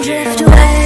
drift away.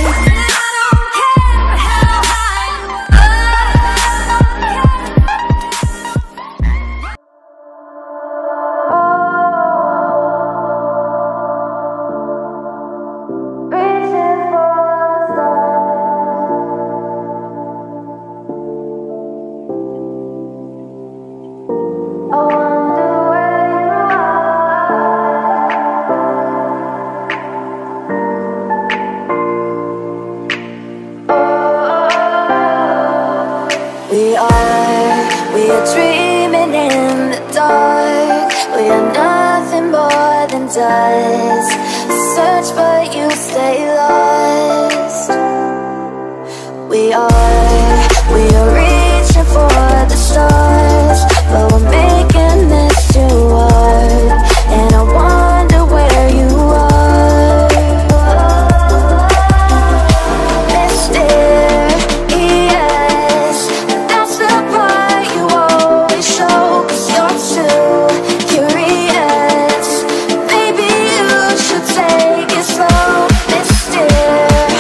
We are dreaming in the dark. We are nothing more than dust. Search but you stay lost. We are reaching for the stars, but we're making this too hard. And I wonder where you are. Mysterious, that's the part you always show, 'cause you're too curious. Maybe you should take it slow. Mysterious,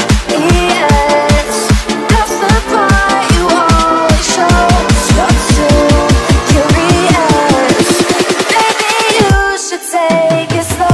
that's the part you always show, 'cause you're too curious. Maybe you should take it slow.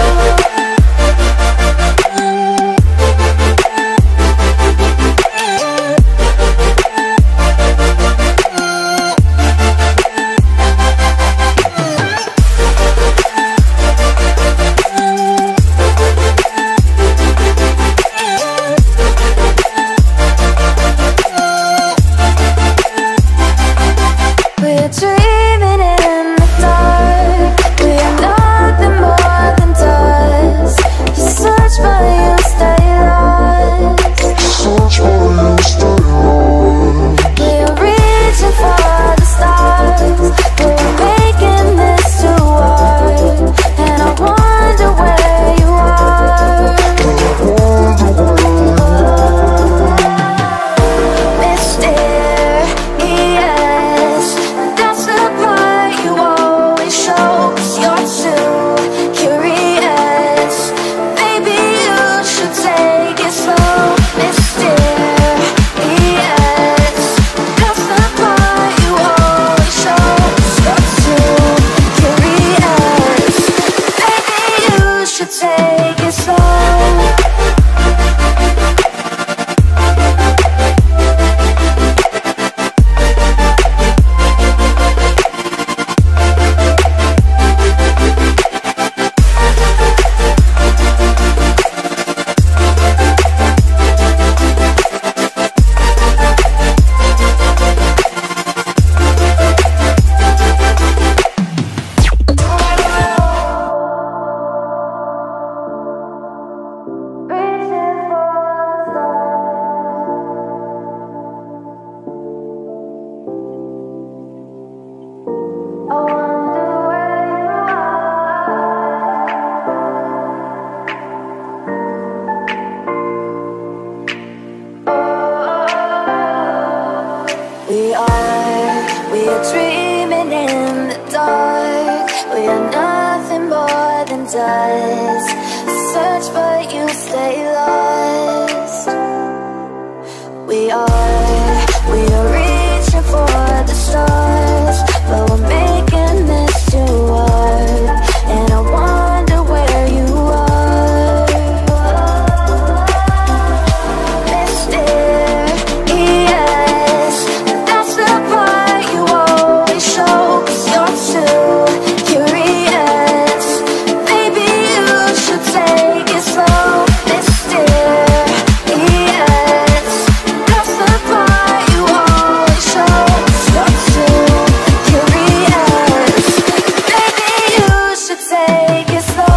We're dreaming in the dark. We are nothing more than dust. You search but you stay lost. We are reaching for the stars, but we're making this too hard. And I wonder where you are. Mysterious, that's the part you always show, 'cause you're too curious. Maybe you should take it slow. Mysterious, that's the part you always show, 'cause you're too curious. Maybe you should take it slow. We are dreaming in the dark. We are nothing more than dust. Search but you stay lost. We are reaching for the stars, but we're making this too hard. And I wonder where you are. Mysterious, that's the part you always show, 'cause you're too curious. Maybe you should take it slow. Mysterious, that's the part you always show, 'cause you're too curious. Maybe you should take it slow.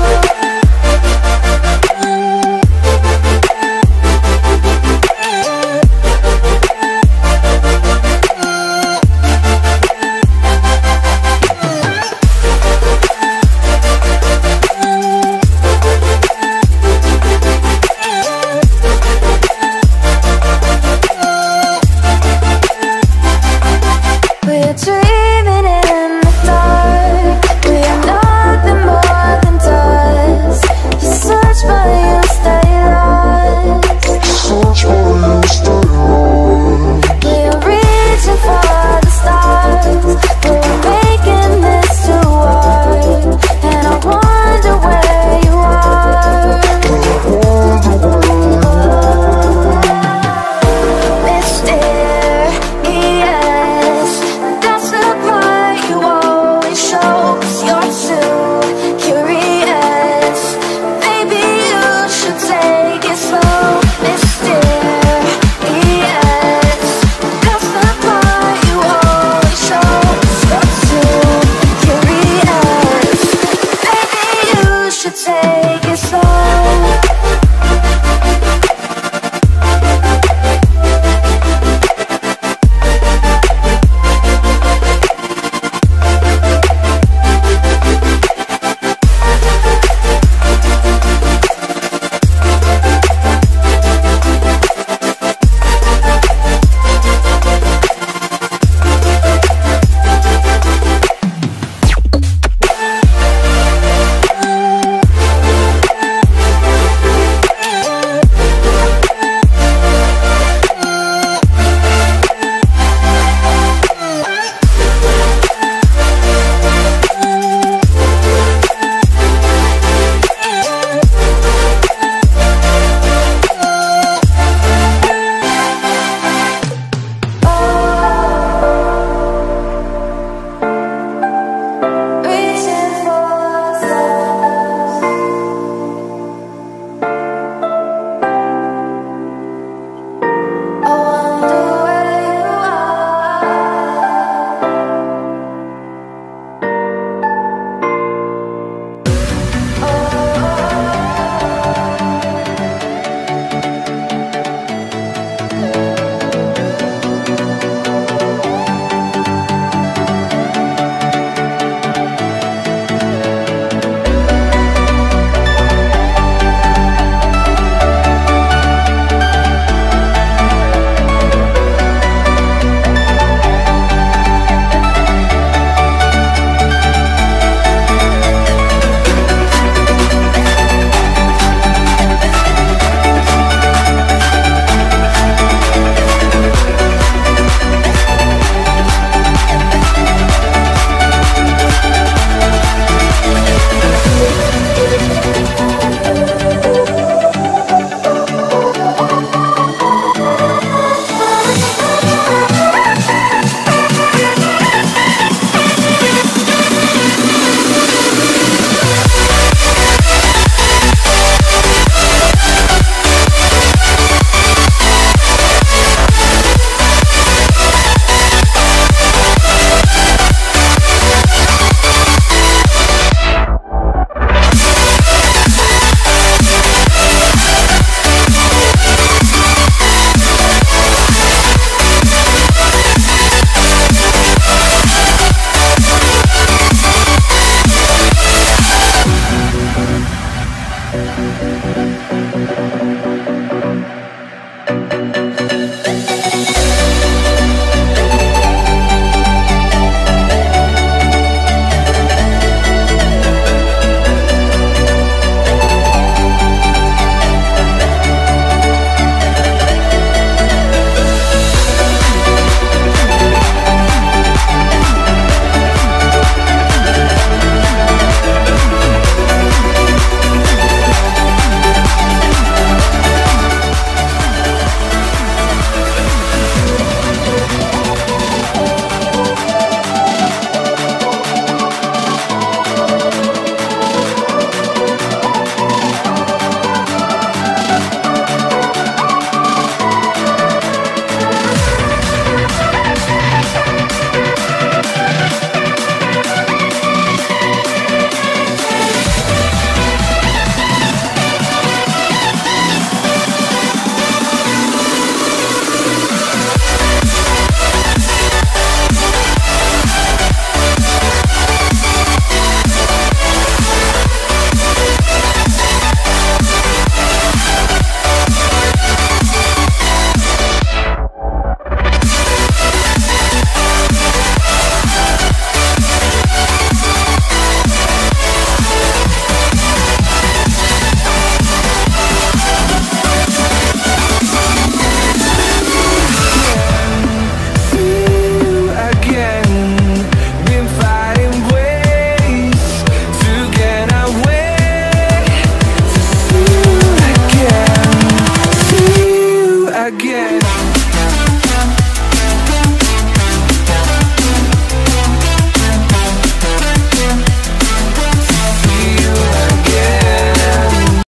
We're dreaming in the dark. We are nothing more than dust. You search but you stay lost.